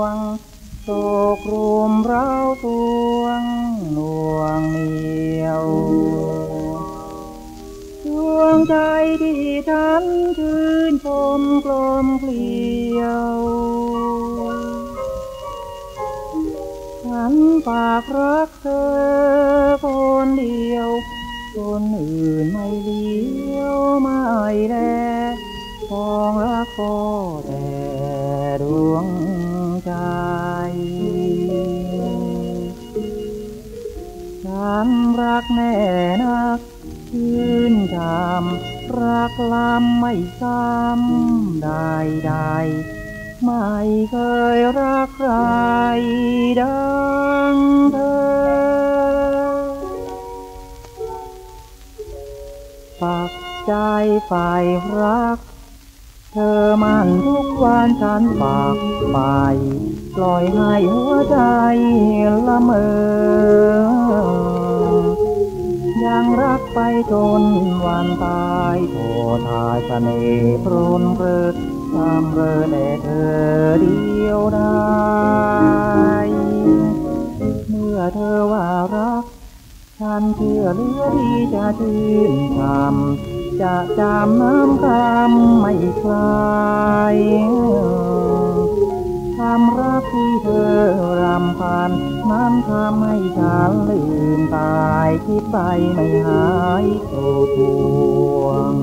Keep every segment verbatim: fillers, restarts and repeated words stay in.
งโศกรุมเร้าตวงหน่วงเหนียวดวงใจที่ฉันชื่นชมกลมเกลียวฉันฝากรักเธอคนเดียวคนอื่นไม่เลี้ยวไม่แลปองรักก็แต่ดวงใจฉันรักแน่นักชื่นชมรักล้ำไม่ซ้ำใดๆไม่เคยรักใครดังเธอปักใจใฝ่รักเธอมันทุกวันฉันฝากไปปล่อยให้หัวใจละเมอยังรักไปจนวันตายโททายเสน่ห์ปรนเริดทำเริดแต่เธอเดียวได้เมื่อเธอว่ารักฉันเชื่อเหลือที่จะชื่นชมจะจำน้ำคำไม่คลายความรักที่เธอรำพันนั้นทำให้ฉันลืมตายคิดไปไม่หายสุดห่วง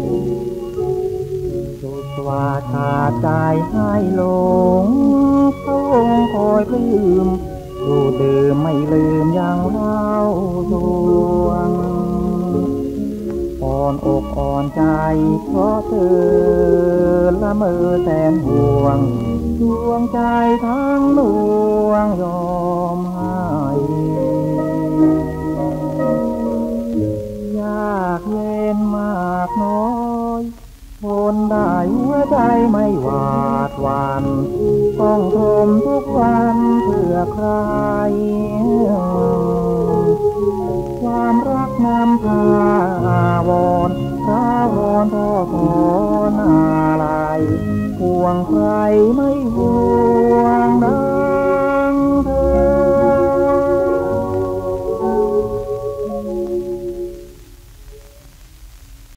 สุดว่าขาดใจให้หลงเขาคอยปลื้มดูดื่มไม่ลืมอย่างเราดวงอ่อนอกอ่อนใจเพราะเธอละเมอแสนห่วงดวงใจทั้งดวงยอมให้ยากเย็นมากน้อยทนได้หัวใจไม่หวาดหวั่นต้องทนทุกวันเพื่อใครความรักนำพาอาวรณ์ร้าวรทอทอนอะไรห่วงใครไม่ห่ว